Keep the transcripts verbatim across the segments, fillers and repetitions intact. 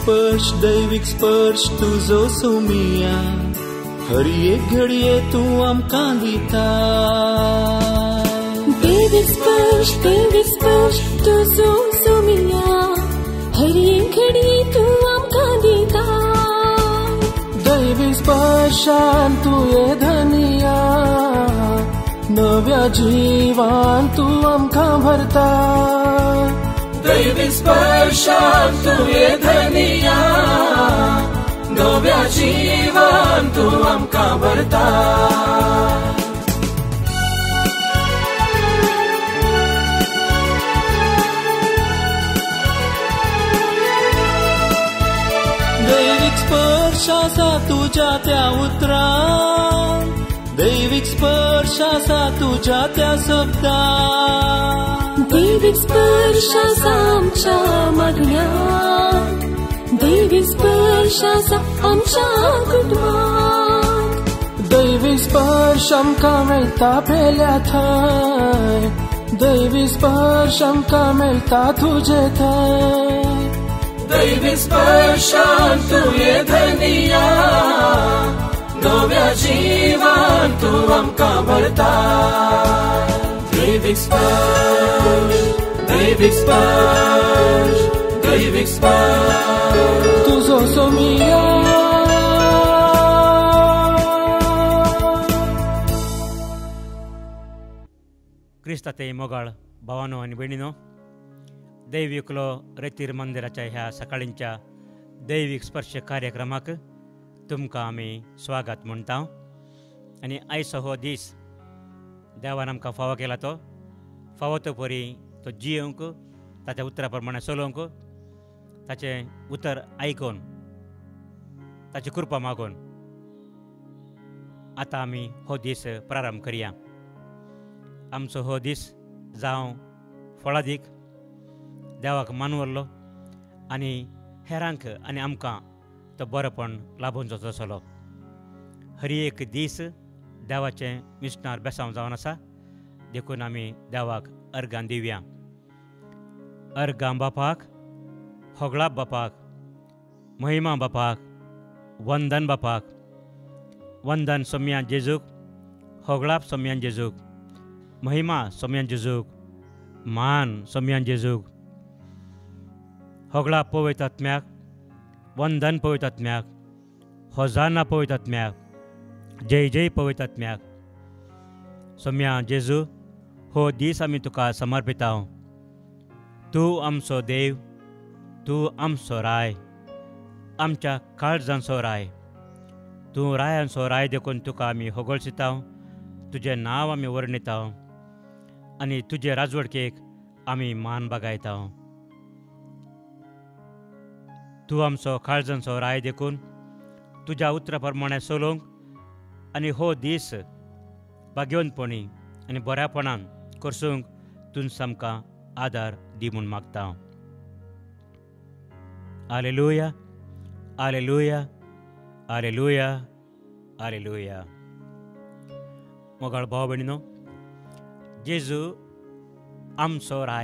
स्पर्श दैविक स्पर्श तुझो सोमिया हर एक घडये तू आमकां दिता दैविक स्पर्श दैविक स्पर्श तुझो सोमिया हर एक घडये तू आमकां दिता दैविक स्पर्शान तुये धनिया नव्या जीवान तू आमकां भरता दैविक स्पर्शान तुये धनिया नव्या जीवान तू आमकां भरता दैविक स्पर्श आसा तुझ्या त्या उतरां दैविक स्पर्श आसा तुझ्या त्या शब्दां दैविक स्पर्श आसा आमच्या मागण्यांत दैविक स्पर्श आसा आमच्या कुटुंबांत दैविक स्पर्श आमकां मेळटा पेल्या थंय दैविक स्पर्श आमकां मेळटा तुजे थंय दैविक स्पर्शान तुये धनिया नव्या जीवान तू आमकां भरता दैविक स्पर्श दैविक स्पर्श दैविक स्पर्श तुझो सोमिया क्रिस्ताते मोगाळ भावानो आनी भयणीनो दैविकलो रेतीर मंदिराच्या ह्या सकाळींच्या दैविक स्पर्श कार्यक्रमाक तुमकां आमी स्वागत म्हणटा आनी आयचो हो दीस देवान आमकां फावो केला तो फावो तो परी तो जियोंक ताच्या उतरा प्रमाणे चलोवंक ताचें उतर आयकून ताची कृपा मागून आतां आमी हो दीस प्रारंभ करया आमचो हो दीस जावं फळादीक देवाक मानवल्लो आनी हेरांक आनी आमकां तो बरोपण लाभून जातलो हर एक दीस देवाचें मिस्नार बेसांव जावन आसा देखून आमी देवाक अर्गां दिवया अर्गां बापाक होगळाप बापाक महिमा बापाक वंदन बापाक वंदन सोम्या जेजूक होगळाप सोम्यान जेजूक महिमा सोम्यान जेजूक मान सोम्यान जेजूक होगळाप पवित्र आत्म्याक वंदन पवित्र आत्म्याक होजाना पवित्र आत्म्याक जय जय पवित्र आत्म्याक सोम्या जेजू हो दीस आमी तुका समर्पिता तूं आमचो देव तूं आमचो राय आमच्या काळजांचो राय तूं रायांचो राय देखून तुका आमी होगळसिता तुजें नांव आमी वर्णिता आनी तुजे राजवडकेक आमी मान बागायता तूं आमचो काळजांचो राय देखून तुज्या उतरा प्रमाणे चलोवंक आनी हो दीस बागेवनपणी आनी बऱ्यापणान करसूंक तूं आमकां आदार दी म्हूण मागता हालेलुया हालेलुया हालेलुया हालेलुया मोगाळ भाव भयणीनो जेजू आमचो राय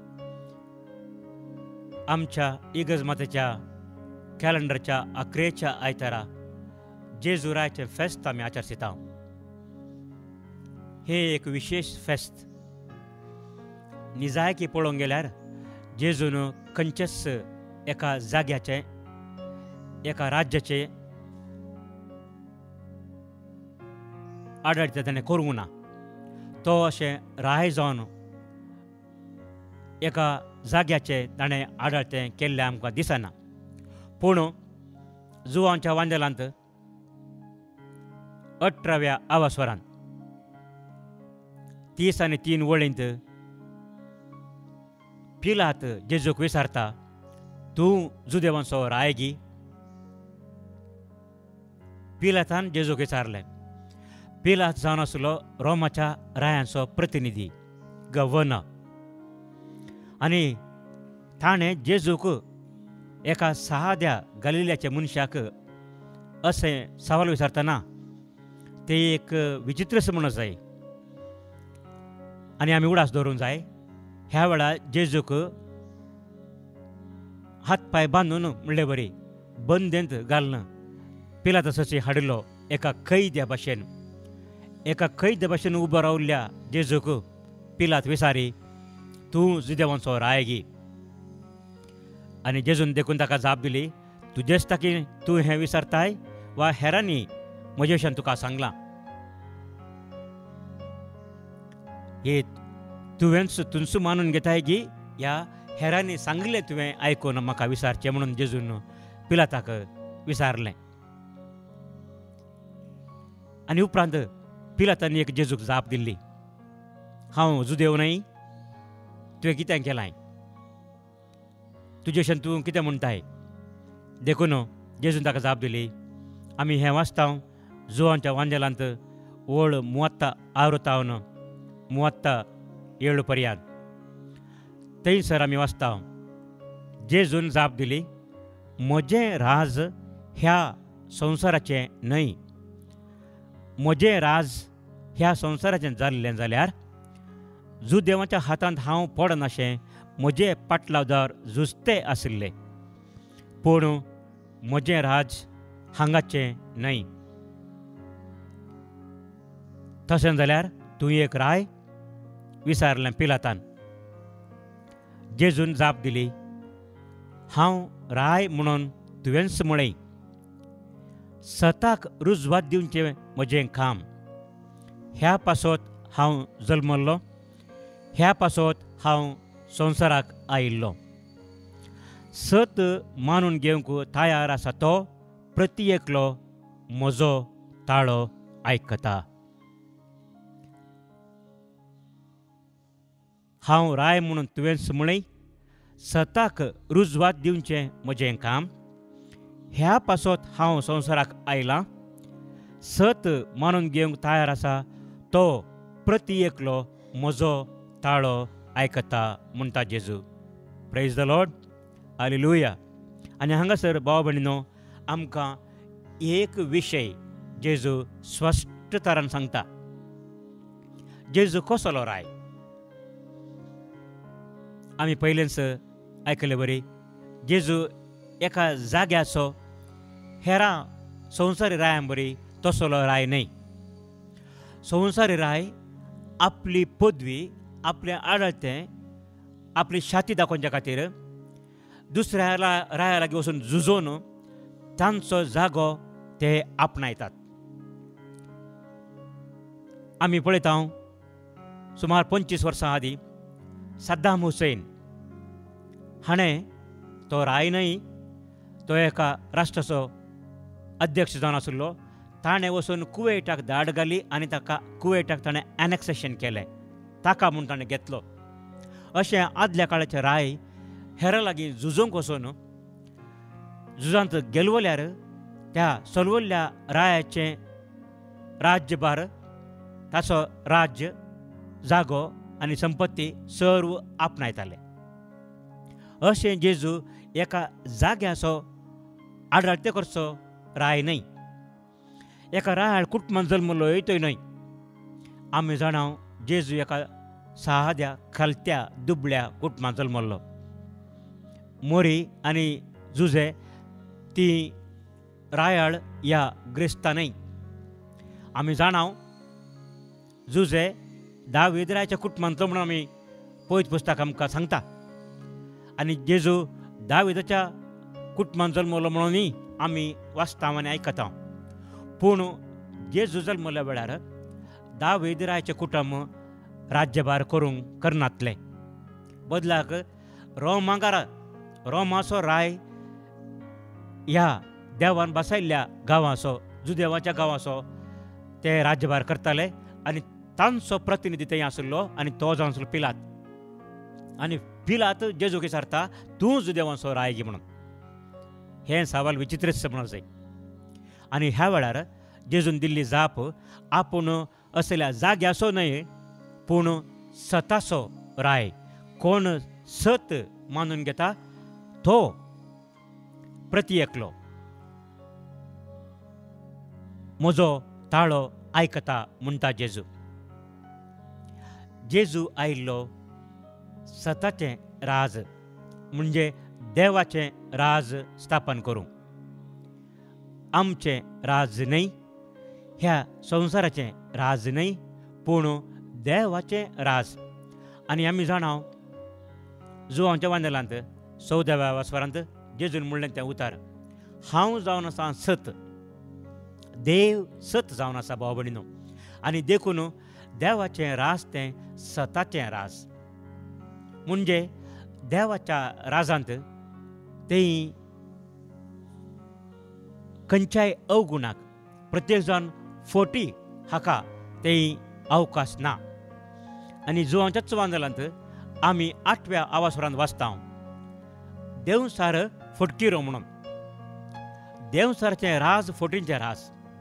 आमच्या इगर्ज मातेच्या कॅलेंडरच्या अकरेच्या आयतारा जेजू रायचें फेस्त आमी आचरसिता हे एक विशेष फेस्त निजायकी पळोवंक गेल्यार जेजून खंयचेच एका जाग्याचे एका राज्याचे आडळीत ताणें करूंक ना तो अशें राय जावन एका जाग्याचे ताणें आडळतें केल्लें आमकां दिसना पूण जुवांच्या वांदेलांत अठराव्या आवास्वरांत तीस आनी तीन वळींत पिलात जेजूक विचारता तूं जुदेवांचो रायगी पिलातान जेजूक विचारलें पिलात जावन आसलो रोमाच्या रायांचो प्रतिनिधी गव्हर्नर आनी ताणें जेजूक एका साद्या गलिल्याच्या मनशाक अशें सवाल विचारतना ते एक विचित्रस म्हणून जाय आनी आमी उडास दवरूंक जाय ह्या वेळार जेजूक हात पाय बांदून म्हणले बरी बंदेंत घालणं पिलातसाची हाडलो एका कैद्या भाशेन एका कैद्या भाशेन उबो रावल्ल्या जेजूक पिलात विचारी तूं जुदेवांचो रायगी आनी जेजून देखून ताका जाप दिली तुजेच ताकी तूं हें विचारताय वा हेरांनी म्हजे विशयान तुका सांगलां हे तुवेंच तुमचो मानून घेताय की ह्या हेरांनी सांगलें तुवें आयकून म्हाका विचारचें म्हणून जेजून पिलाताक विचारलें आनी उपरांत पिलातांनी एक जेजूक जाप दिल्ली हांव जुदेव न्हय तुवें कितें केलां तुजे विशयान तूं कितें म्हणटाय देखून जेजून ताका जाप दिली आमी हें वाचता जुवांच्या वांजेलांत ओळ मुवत्ता आवृतावन मुवत्ता ಏಳು पर्यंत थंयसर आमी वाचता जेजून जाप दिली म्हजें राज ह्या संवसाराचें न्हय म्हजें राज ह्या संवसाराचें जाल्लें जाल्यार जुदेवाच्या हातांत हांव पडनाशें म्हजे पाटलावदार झुजते आशिल्ले पूण म्हजें राज हांगाचें न्हय तशें जाल्यार तूं एक राय विचारलें पिलातान जेजून जाप दिली हांव राय म्हणून तुवेंच म्हणय सताक रुजवात दिवचें म्हजें काम ह्या पासत हांव जल्मल्लो ह्या पासत हांव संवसाराक आयिल्लो सत मानून घेवंक तयार आसा तो प्रत्येकलो म्हजो ताळो आयकता हांव राय म्हणून तुवेंच म्हणय सताक रुजवात दिवचें म्हजें काम ह्या पासत हांव संवसाराक आयलां सत मानून घेवंक तयार आसा तो प्रत्येकलो म्हजो ताळो आयकता म्हणटा जेजू प्रेज द लॉर्ड हालेलुया आनी हांगासर भाव भयणीनो आमकां एक विशय जेजू स्पश्ट तरान सांगता जेजू कसलो राय आमी पयलेंच आयकलें बरी जेजू एका जाग्याचो हेरां संवसारी रायां बरी तसलो राय न्हय संवसारी राय आपली पदवी आपलें आडळतें आपली छाती दाखोवच्या खातीर दुसऱ्या राया लागीं वचून झुजोवन तांचो जागो ते आपणायतात आमी पळयता सुमार पंचवीस वर्सां आदीं सद्दाम हुसैन हाणें तो राय न्हय तो एका राष्ट्राचो अध्यक्ष जावन आशिल्लो ताणें वचून कुवेटाक धाड घाली आनी ताका कुवेटाक ताणें एनेक्सेशन केलें ताका म्हूण ताणें घेतलो अशें आदल्या काळाचें राय हेरां लागीं झुजोवंक वचून झुजांत गेलवल्यार त्या चलवल्ल्या रायाचें राज्यभार ताचो राज्य जागो आनी संपत्ती सर्व आपणायताले अशें जेजू एका जाग्याचो आडळते करचो राय न्हय एका रायाळ कुटुंबांत जल्मलो येतोय न्हय आमी जाणा जेजू एका साद्या खालत्या दुबळ्या कुटुंबांत जल्मल्लो मोरी आनी जुजे ती रायाळ ह्या ग्रेस्तां न्हय आमी जाणा जुजे दावीद रायाच्या कुटुंबांतलो म्हणून आमी पयत पुस्तक आमकां सांगता आनी जेजू दावीदाच्या कुटुंबांत जल्मलो म्हणूनय आमी वाचता आनी आयकता पूण जेजू जल्मल्या वेळार दावीद रायाचें कुटुंब राज्यभार करूंक करनातलें बदलाक रोमांगारा रोमाचो राय ह्या देवान बसयल्ल्या गांवाचो जुदेवाच्या गांवाचो ते राज्यभार करताले आनी तांचो प्रतिनिधी थंय आशिल्लो आनी तो जावन आशिल्लो पिलात आनी पिलात जेजूक विचारता तूं जुदेवाचो रायगी म्हणून हें सवाल विचित्रच म्हणून जाय आनी ह्या वेळार जेजून दिल्ली जाप आपूण असल्या जाग्याचो न्हय पूण सताचो राय कोण सत मानून घेता तो प्रत्येकलो म्हजो ताळो आयकता म्हणटा जेजू जेजू आयिल्लो सताचें राज म्हणजे देवाचें राज स्थापन करूं. आमचें राज न्हय, ह्या संवसाराचें राज न्हय, पूण देवाचें राज. आनी आमी जाणाव जुवांच्या वांदेलांत चवदाव्या वास्वरांत जेजून म्हणलें तें उतार, हांव जावन आसा सत, देव सत जावन आसा भाव भयणीनो. आनी देखून देवाचें राज तें सताचें राज. म्हणजे देवाच्या राजांत तें खंयच्याय अवगुणाक, प्रत्येक जाण फोटी हाका तें अवकाश ना. आनी जुवांच्याच वांदेलांत आमी आठव्या आवासवरांत वाचता, देवसार फटकिरो म्हणून. देवसारचें राज फोटींचें राज.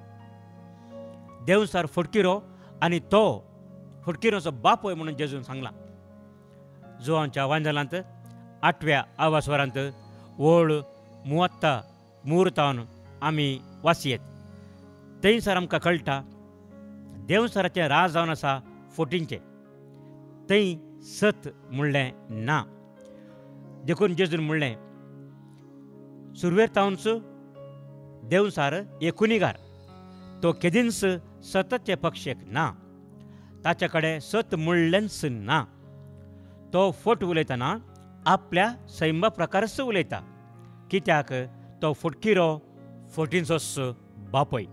देवसार फटकिरो आनी तो फटकिरोचो बापूय म्हणून जेजून सांगला. जुवांच्या वांदेलांत आठव्या आवासवरांत व्हड मुवत्ता मुहूर्तावन आमी वाचयेत. थंयसर आमकां कळटा देवसाराचें राज जावन आसा फोटींचें. थंय सत म्हणलें ना. देखून जेजून म्हणलें, सुरवेर तावनच देवसार एकुणीगार, तो केदींच सतचे पक्षेक ना. ताचे कडेन सत म्हणलेंच ना. तो फट उलयतना आपल्या सैम प्रकारच उलयता, कित्याक तो फटकिरो फोटींचोच बापूय.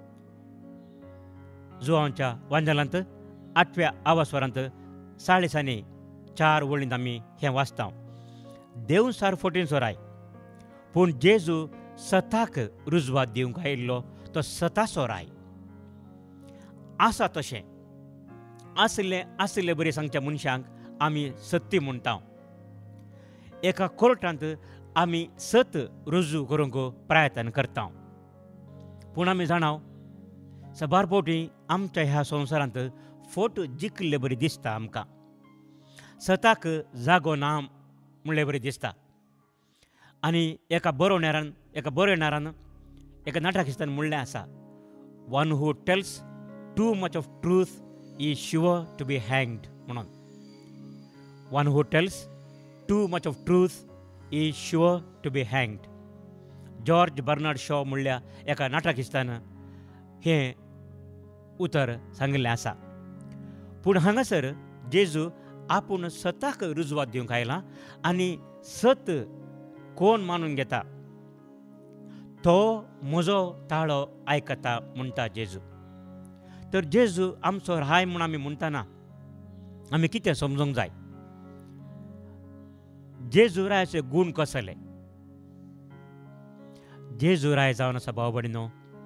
जुवांच्या वांदेलांत आठव्या आवासवरांत साडेसानी चार वळींत आमी हें वाचता, देवसार फोटींचो राय, पूण जेजू सताक रुजवात दिवंक आयिल्लो तो सताचो राय. आसा तशें आसलें आसलें बरें सांगच्या मनशांक आमी सत्य म्हणटा. एका कोर्टांत आमी सत रुजू करूंक प्रयत्न करता. पूण आमी जाणाव सबार फावटी आमच्या ह्या संवसारांत फोट जिखले बरी दिसता. आमकां सताक जागो ना म्हणलें बरें दिसता. आनी एका बरोवण्यारान एका बरयणारान एका नाटकिस्तान म्हणलें आसा, one who tells too much of truth is sure to be हँग्ड म्हणून. One who tells too much of truth is sure to be हँग्ड. जॉर्ज बर्नार्ड शॉ म्हणल्या एका नाटकिस्तान हें उतर सांगिल्लें आसा. पूण हांगासर जेजू आपूण सताक रुजवात दिवंक आयला आनी सत कोण मानून घेता तो म्हजो ताळो आयकता म्हणटा जेजू. तर जेजू आमचो राय म्हूण आमी म्हणटाना आमी कितें समजूंक जाय? जेजू रायाचे गूण कसले? जेजू राय जावन आसा भाव भयणीनो,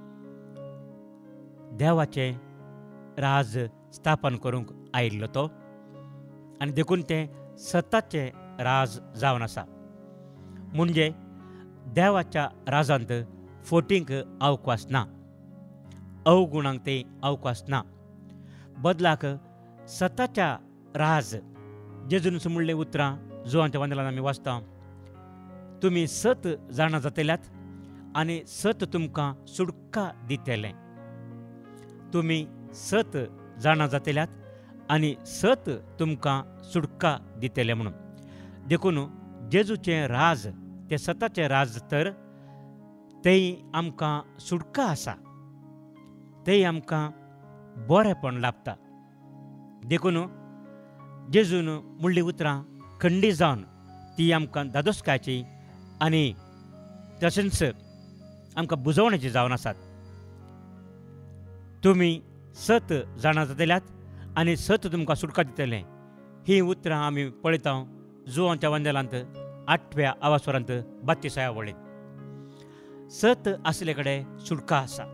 देवाचें राज स्थापन करूंक आयिल्लो तो. आनी देखून तें सताचें राज जावन आसा. म्हणजे देवाच्या राजांत फोटींक अवकाश ना, अवगुणांक ते अवकाश ना. बदलाक सताच्या राज जेजून म्हणलें उतरां जुवांच्या वांदेलांत आमी वाचता, तुमी सत जाणां जातल्यात आनी सत तुमकां सुटका दितलें. तुमी सत जाणां जातल्यात आनी सत तुमकां सुटका दितलें म्हणून. देखून जेजूचें राज तें सताचें राज तर तें आमकां सुटका आसा, तें आमकां बरेंपण लाभता. देखून जेजून म्हणलीं उतरां खंडी जावन ती आमकां दादोसकायची आनी तशेंच आमकां बुजवण्याची जावन आसात. तुमी सत जाणां जातल्यात आनी सत तुमकां सुटका दितलें. ही उतरां आमी पळयता जुवांच्या वांदेलांत आठव्या आवासवरांत बत्तीसाव्या वळींत. सत आसले कडेन सुटका आसा.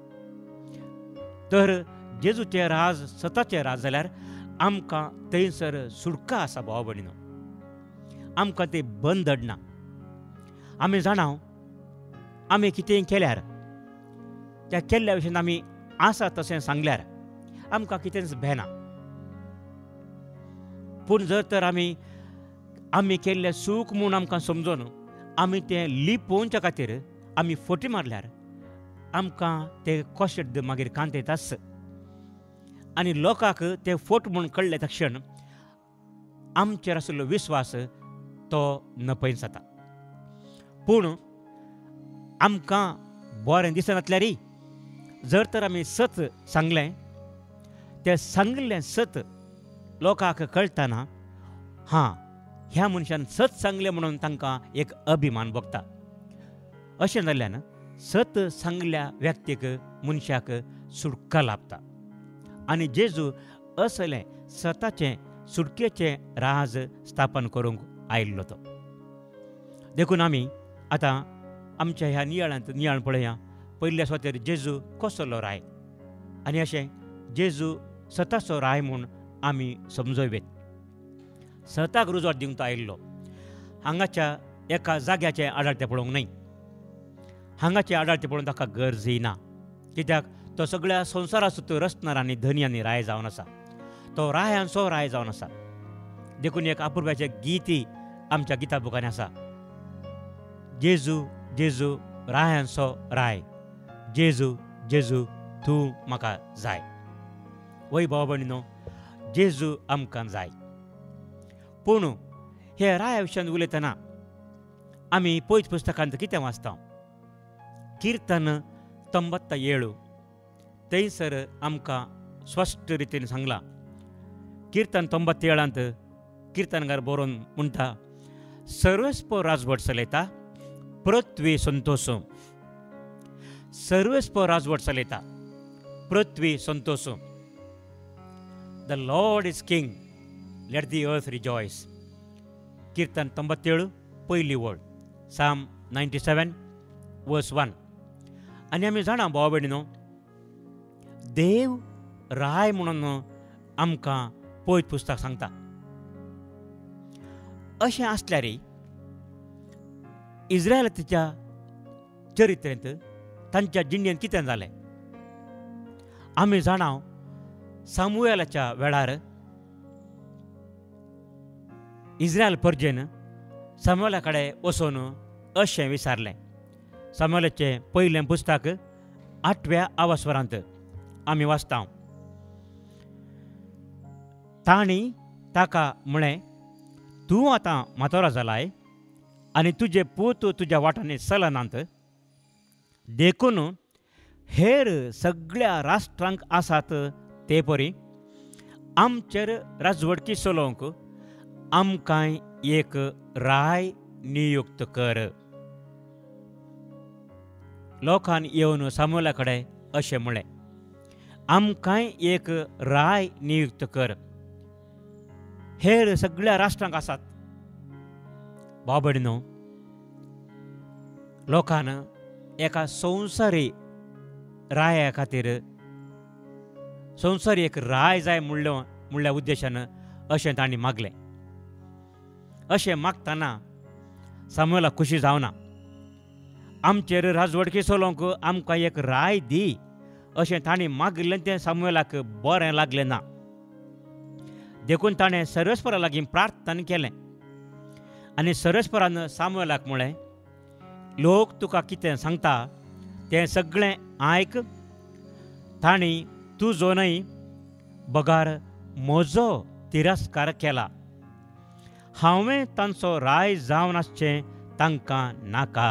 तर जेजूचें राज सताचें राज जाल्यार आमकां थंयसर सुटका आसा भाव भयणीनो. आमकां तें बंदड ना. आमी जाणाव आमी कितेंय केल्यार त्या केल्ल्या भशेन आमी आसा तशें सांगल्यार आमकां कितेंच भेना. पूण जर तर आमी आमी केल्लें सूख म्हूण आमकां समजून आमी तें लिपोवच्या खातीर आमी फटी मारल्यार आमकां तें कशें मागीर कांत येताच. आनी लोकांक तें फट म्हूण कळ्ळे तक्षण आमचेर आशिल्लो विस्वास तो नपय जाता. पूण आमकां बरें दिसनातल्या री जर तर आमी सत सांगलें तें सांगलें सत लोकांक कळटना हां ह्या मनशान सत सांगलें म्हणून तांकां एक अभिमान भोगता. अशें जाल्ल्यान सत सांगल्या व्यक्तीक मनशाक सुटका लाभता आनी जेजू असलें सताचें सुटकेचें राज स्थापन करूंक आयिल्लो तो. देखून आमी आतां आमच्या ह्या नियाळांत नियाळ पळया. पयल्या सुवातेर जेजू कसलो राय आनी अशें जेजू सताचो राय म्हूण आमी समजवेत. सताक रुजवात दिवंक तो आयिल्लो. हांगाच्या एका जाग्याचें आडाळतें पळोवंक न्हय. हांगाचें आडाळतें पळोवन ताका गरजय ना. कित्याक तो सगळ्या संवसारा सुद्दां रचणार आनी धन्यांनी राय जावन आसा. तो रायांचो राय जावन आसा. देखून एक अपुर्ब्याचें गीतय आमच्या गिता बुकांनी आसा. जेजू जेजू रायांचो राय, जेजू जेजू तूं म्हाका जाय. वय भाव भयणीनो, जेजू आमकां जाय. पूण हे राया विशयान उलयतना आमी पयत पुस्तकांत कितें वाचता? किर्तन तोंबत्त ಏಳು थंयसर आमकां स्पश्ट रितीन सांगलां. किर्तन तोंबत्तेळांत किर्तनकार बरोवन म्हणटा, सर्वस्व राजवट चलयता पृथ्वी संतोषो. सर्वस्व राजवट चलयता पृथ्वी संतोषो. The Lord is king, let the earth rejoice. किर्तन तोंबत्तेळु पयली वळ, साम नायन्टी सेवन वर्स वन. आनी आमी जाणा भाव भयणीनो, देव राय म्हणून आमकां पयत पुस्तक सांगता. अशें आसल्यार इस्रायलाच्या चरित्रेंत तांच्या जिणेंत कितें जालें? आमी जाणा सामुएलाच्या वेळार इस्रायल परजेन सामुएला कडेन वचून अशें विचारलें. सामुएलाचें पयलें पुस्तक आठव्या आवास्वरांत आमी वाचता. तांणी ताका म्हळें, तूं आतां म्हातारो जालाय आनी तुजे पूत तुज्या वाटांनी चलनात. देखून हेर सगळ्या राष्ट्रांक आसात ते परी आमचेर राजवटकी चलोवंक आमकांय एक राय नियुक्त कर. लोकान येवन सामुएला कडेन अशें म्हळें, आमकांय एक राय नियुक्त कर. हेर सगळ्या राष्ट्रांक आसात. भाव भयणीनो, लोकान एका संवसारी राया खातीर संवसारी एक राय जाय म्हणलो म्हणल्या उद्देशान अशें तांणी मागलें. अशें मागतना सामुएला खुशी जावना. आमचेर राजवटकी चलोवंक आमकां एक राय दी अशें तांणी मागलें तें सामुएलाक बरें लागलें ना. देखून ताणें सर्वेस्परा लागीं प्रार्थना केलें आनी सर्वेस्परान सामुएलाक म्हळें, लोक तुका कितें सांगता तें सगळें आयक. तांणी तुजो न्हय बगार म्हजो तिरस्कार केला. हांवें तांचो राय जावन आसचें तांकां नाका.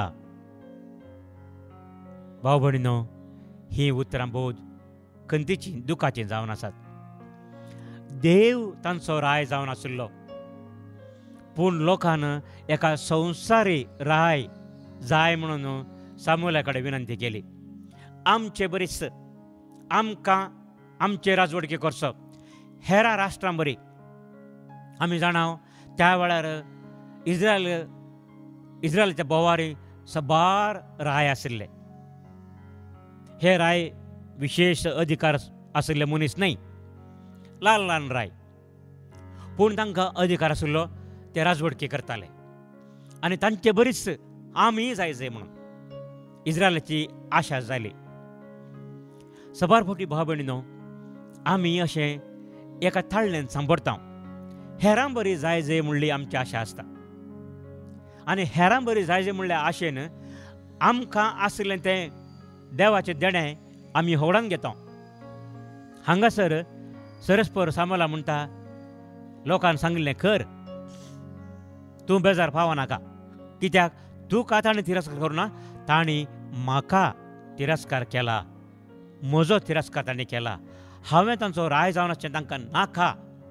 भाव भयणीनो, हीं उतरां बहुत खंतीचीं दुखाचीं जावन आसात. देव तांचो राय जावन आशिल्लो, पूण लोकान एका संवसारी राय जाय म्हणून सामुएला कडेन विनंती केली. आमचे बरीच आमकां आमचे राजवटकी करचो, हेरा राष्ट्रां बरी. आमी जाणा त्या वेळार इस्रायल इस्रायलाच्या बोवारी सबार राय आशिल्ले. हे राय विशेष अधिकार आशिल्ले मनीस न्हय, ल्हान ल्हान राय. पूण तांकां अधिकार आशिल्लो ते राजवटकी करताले आनी तांचे बरीच आमी जाय जाय म्हणून इस्रायलाची आशा जाली. सबार फावटी भाव भयणीनो, आमी अशें एका थाळ्ळेंत सांपडटा. हेरां बरी जाय जाय म्हणली आमची आशा आसता आनी हेरां बरी जाय जाय म्हणल्या आशेन आमकां आसलें तें देवाचें देणें आमी होवडावन घेता. हांगासर सर्वेस्पर सामुएला म्हणटा, लोकांन सांगिल्लें कर, तूं बेजार पावनाका, कित्याक तू का ताणें तिरस्कार करूना, ताणी म्हाका तिरस्कार केला, म्हजो तिरस्कार तांणी केला, हांवें तांचो राय जावन आसचें तांकां नाका.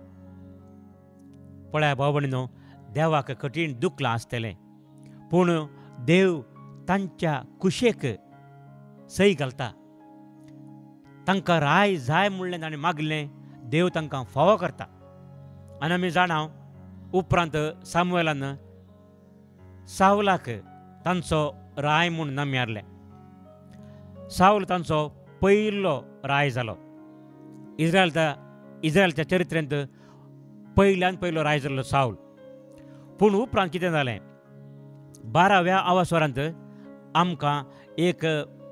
पळय भाव भयणीनो, देवाक कठीण दुखलां आसतलें, पूण देव तांच्या कुशेक सई घालता. तांकां राय जाय म्हणलें ताणें मागलें, देव तांकां फावो करता. आनी आमी जाणाव उपरांत सामुएलान सावलाक तांचो राय म्हूण नम्यारलें. सावल तांचो पयलो राय जालो. इस्रायल इस्रायलच्या चरित्रेंत पयल्यान पयलो राय जाल्लो सावल. पूण उपरांत कितें जालें, बाराव्या आवास्वरांत आमकां एक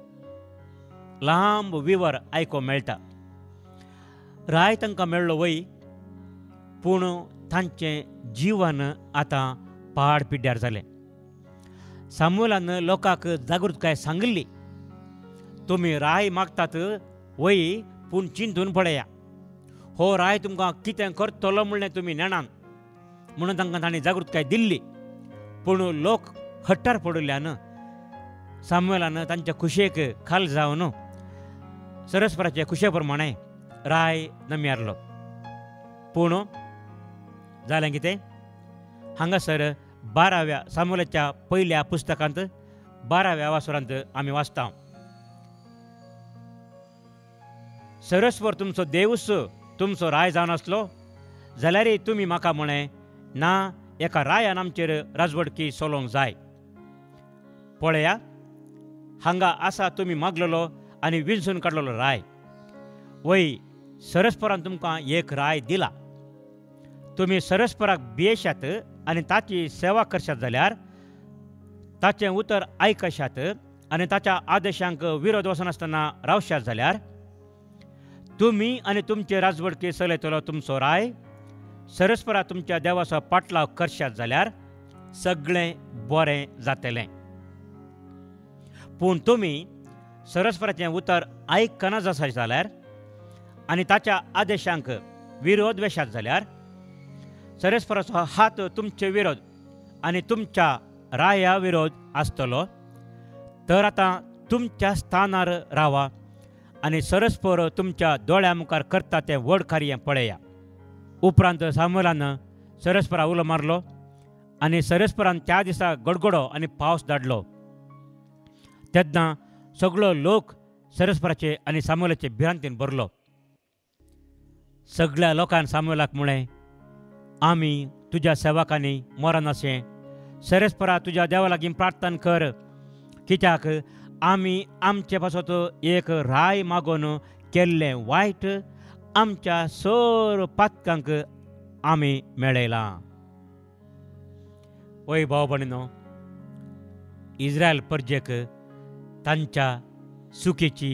लांब विवर आयकोंक मेळटा. राय तांकां मेळ्ळो वय, पूण तांचें जीवन आतां पाड पिड्ड्यार जालें. सामुएलान लोकांक जागृताय सांगली, तुमी राय मागतात वय, पूण चिंतून पळया, हो राय तुमकां कितें करतलो म्हणलें तुमी नेणान, म्हणून तांकां ताणें जागृताय दिल्ली. पूण लोक हट्टार पडिल्ल्यान सामुएलान तांच्या खुशेक खाल जावन सरस्पराचे खुशे प्रमाणे राय नम्यारलो. पूण जालें कितें, हांगासर बाराव्या सामुएलाच्या पयल्या पुस्तकांत बाराव्या वासरांत आमी वाचता, सरस्पर तुमचो देवूच तुमचो राय जावन आसलो जाल्यार तुमी म्हाका म्हणे ना, एका रायान आमचेर राजवडकी चलोवंक जाय. पळया, हांगा आसा तुमी मागलेलो आनी विंचून काडलेलो राय. वय, सरस्परान तुमकां एक राय दिला. तुमी सरस्पराक भियेशात आनी ताची सेवा करशात जाल्यार, ताचें उतर आयकशात आनी ताच्या आदेशांक विरोध वचनासतना रावशात जाल्यार, तुमी आनी तुमचे राजवडकी चलयतलो तुमचो राय सरस्परा तुमच्या देवाचो पाटलाव करशात जाल्यार सगळें बरें जातलें. पूण तुमी सरस्पराचें उतर आयकना आसात जाल्यार आनी ताच्या आदेशांक विरोध वेशात जाल्यार, सरस्पराचो हात तुमचे विरोध आनी तुमच्या राया विरोध आसतलो. तर आतां तुमच्या स्थानार रावा आनी सरस्पर तुमच्या दोळ्या मुखार करता तें व्हड कार्य पळया. उपरांत सामुएलान सरस्परा उलो मारलो आनी सरस्परान त्या दिसा गडगडो आनी पावस धाडलो. तेन्ना सगळो लोक सरस्पराचे आनी सामुएलाचे भिरांतीन भरलो. सगळ्या लोकांन सामुएलाक म्हळें, आमी तुज्या सेवकांनी मरण अशें सरस्परा तुज्या देवा लागीं प्रार्थना कर, कित्याक आमी आमचे पासत एक राय मागून केल्लें वायट आमच्या सर पातकांक आमी मेळयलां. वय भाव भयणीनो, इस्रायल प्रजेक तांच्या सुखीची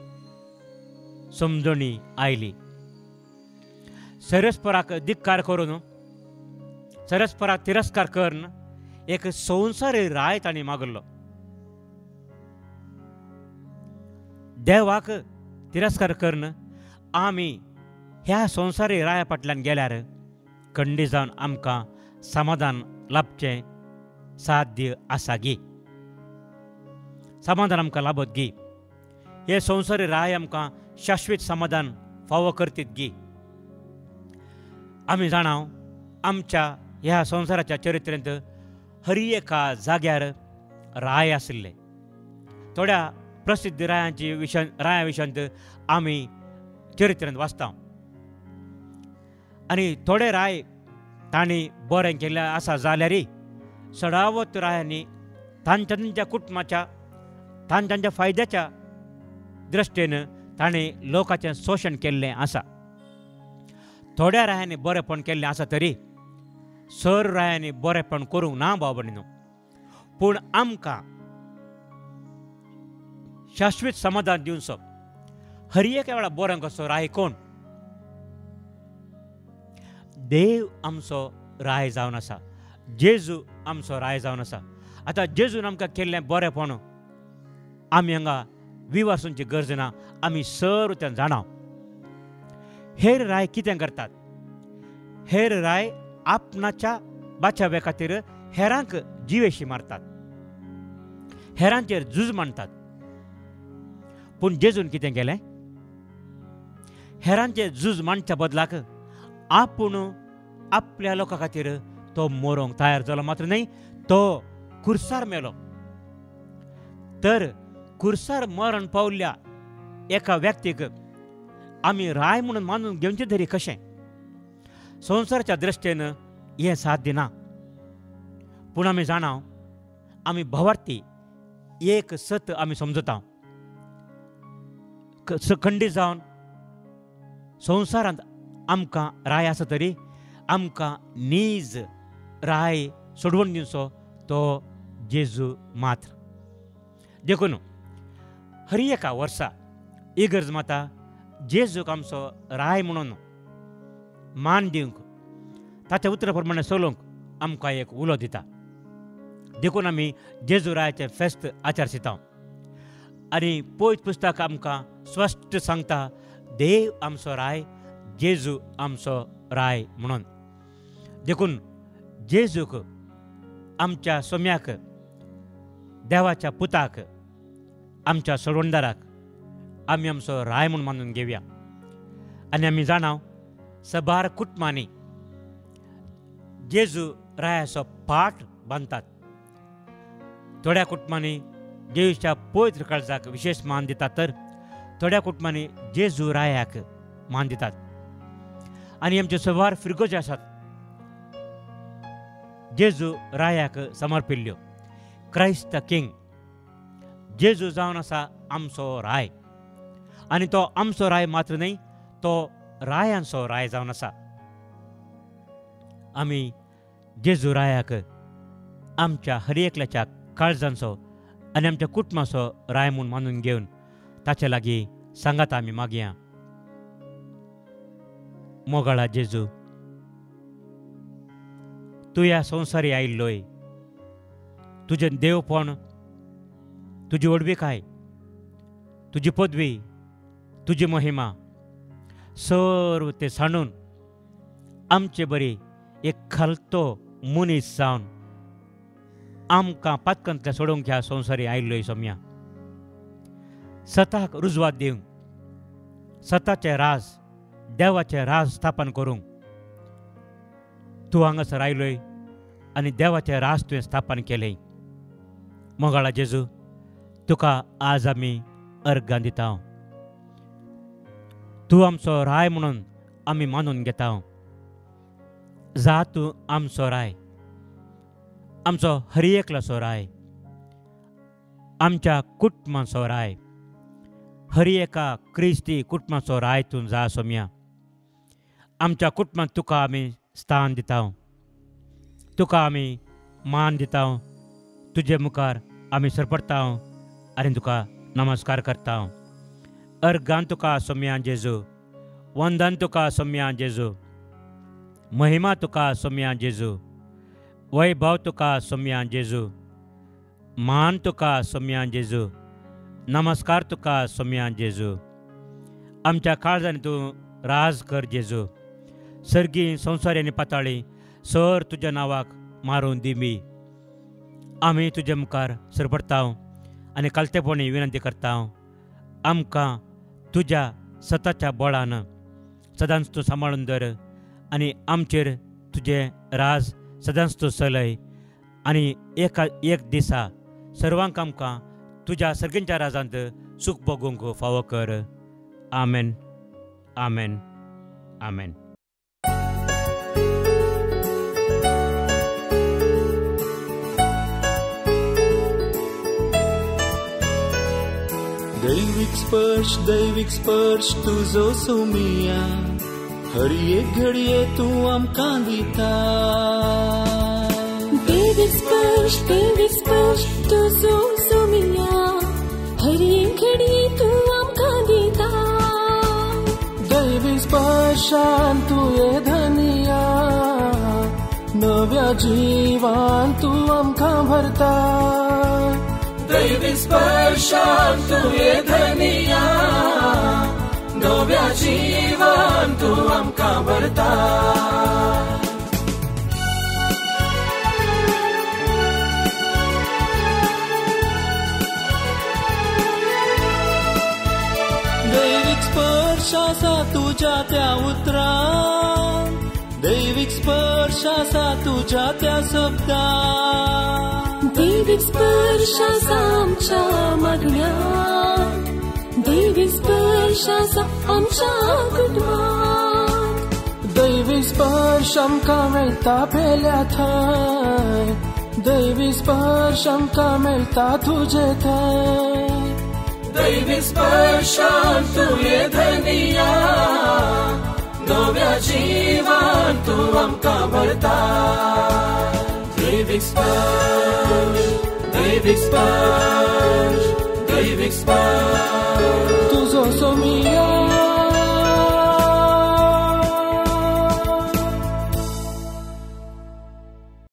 समजणी आयली. सरस्पराक धिक्कार करून, सरस्पराक तिरस्कार करून एक संवसारी राय तांणी मागलो. देवाक तिरस्कार करून आमी ह्या संवसारी राया फाटल्यान गेल्यार खंडी जावन आमकां समाधान लाभचें साध्य आसा गी. समाधान आमकां लाभत गी. हे संवसारी राय आमकां शाश्वत समाधान फावो करतीत गी. आमी जाणाव आमच्या ह्या संवसाराच्या चरित्रेंत हर एका जाग्यार राय आशिल्ले. थोड्या प्रसिद्ध रायांची विशय राया विशयांत आमी चरित्रेंत वाचता. आनी थोडे राय तांणी बरें केल्लें आसा जाल्यारय सडावत रायांनी तांच्या तांच्या कुटुंबाच्या तांच्या तांच्या फायद्याच्या दृश्टेन तांणी लोकांचें शोशण केल्लें आसा. थोड्या रायांनी बरेंपण केल्लें आसा तरी सर रायांनी बरेंपण करूंक ना भाव भयणीनो. पूण आमकां शाश्वत समाधान दिवचो हर एका वेळा बरें कसो राय कोण? देव आमचो राय जावन आसा. जेजू आमचो राय जावन आसा. आतां जेजून आमकां केल्लें बरेंपण आमी हांगा विवासूंची गरज ना. आमी सर तें जाणाव. हेर राय कितें करतात? हेर राय आपणाच्या बाचावे खातीर हेरांक जिवेशी मारतात. हेरांचेर झूज मांडटात. पूण जेजून कितें केलें? हेरांचेर झूज मांडच्या बदलाक आपूण आपल्या लोकां खातीर तो मरोंक तयार जालो. मात्र न्ही, तो खुर्सार मेलो. तर खुर्सार मरण पावल्ल्या एका व्यक्तीक आमी राय म्हणून मानून घेवचें तरी कशें? संवसाराच्या दृश्टेन हें साध्य ना. पूण आमी जाणाव, आमी भवार्थी एक सत आमी समजता. खंडीत जावन संवसारांत आमकां राय आसा तरी आमकां नीज राय सोडवून दिवचो तो जेजू मात्र. देखून हर एका वर्सा इगर्ज माता जेजूक आमचो राय म्हणून मान दिवंक, ताच्या उतरा प्रमाणे चलोवंक आमकां एक उलो दिता. देखून आमी जेजू रायाचें फेस्त आचारसिता. आनी पयत पुस्तक आमकां स्पश्ट सांगता, देव आमचो राय, जेजू आमचो राय म्हणून. देखून जेजूक, आमच्या सोम्याक, देवाच्या पुताक, आमच्या सोडवणदाराक आमी आमचो राय म्हणून मानून घेवया. आनी आमी जाणाव, सबार कुटुंबांनी जेजू रायाचो पाठ बांदतात. थोड्या कुटुंबांनी जेजूच्या पवित्र काळजाक विशेष मान दितात, तर थोड्या कुटुंबांनी जेजू रायाक मान दितात. आनी आमच्यो सबार फिरगो ज्यो आसात जेजू रायाक समर्पिल्ल्यो. क्रायस्ट द किंग, जेजू जावन आसा आमचो राय. आनी तो आमचो राय मात्र न्ही, तो रायांचो राय जावन आसा. आमी जेजू रायाक आमच्या हर एकल्याच्या काळजांचो आनी आमच्या कुटुंबाचो राय म्हूण मानून घेवन ताचे लागीं सांगात आमी मागया. मोगाळा जेजू, तूं ह्या संवसारी आयिल्लोय. तुजें देवपण, तुजी ओडविकाय, तुजी पदवी, तुजी महिमा सर्व ते सांडून आमचे बरी एक खालतो मनीस जावन आमकां पातकांतल्या सोडूंक ह्या संवसारी आयिल्लोय सोम्या. सताक रुजवात दिवंक, सताचें राज, देवाचें राज स्थापन करूंक तूं हांगासर आयलोय आनी देवाचें राज तुवें स्थापन केलें. मोगाळा जेजू, तुका आज आमी अर्गां दिता. तूं आमचो राय म्हणून आमी मानून घेता. जा तूं आमचो राय, आमचो हर एकल्याचो राय, आमच्या कुटुंबाचो राय, हर एका क्रिस्ती कुटुंबाचो राय तूं जा सोम्या. आमच्या कुटुंबांत तुका आमी स्थान दिता, तुका आमी मान दिता. तुजे मुखार आमी सरपडटा आनी तुका नमस्कार करता. अर्गान तुका सोम्या जेजू, वंदन तुका सोम्या जेजू, महिमा तुका सोम्या जेजू, वैभव तुका सोम्या जेजू, मान तुका सोम्या जेजू, नमस्कार तुका सोम्या जेजू. आमच्या काळजांनी तूं राज कर जेजू. सर्गी, संवसारी आनी पाताळी सर तुज्या नांवाक मारून दिमी. आमी तुजे मुखार सरपडटा आनी कालतेपणी विनंती करता. आमकां तुज्या सताच्या बळान सदांच तूं सांबाळून दर आनी आमचेर तुजें राज सदांच तूं चलय. आनी एका एक दिसा सर्वांक आमकां तुज्या सर्गींच्या राजांत सूख भोगूंक फावो कर. आमेन, आमेन, आमेन. दैविक स्पर्श, दैविक स्पर्श तुजो सोमिया, हर एक घडये तूं आमकां दिता. दैविक स्पर्श, दैविक स्पर्श तुजो सोमिया, हर एक घडये तूं आमकां दिता. दैविक स्पर्शान तुवें धनिया, नव्या जिवान तूं आमकां भरता. दैविक स्पर्शान तुवें धनिया, नव्या जिवान तूं आमकां भरता. दैविक स्पर्शाचा तुझ्या त्या उतरात, दैविक स्पर्शाचा तुझ्या त्या शब्दात, दैविक स्पर्शाचा आमच्या मागण्यात, दैविक स्पर्शाचा आमच्या कुटुंबात, दैविक स्पर्श आमकां मेळटा पेल्या थंय, दैविक स्पर्श आमकां मेळटा तुजे थंय, दैविक स्पर्शान तुवें धनिया, नव्या जिवान तूं आमकां भरता, दैविक स्पर्श, दैविक स्पर्श, दैविक स्पर्श, तुजो सोमिया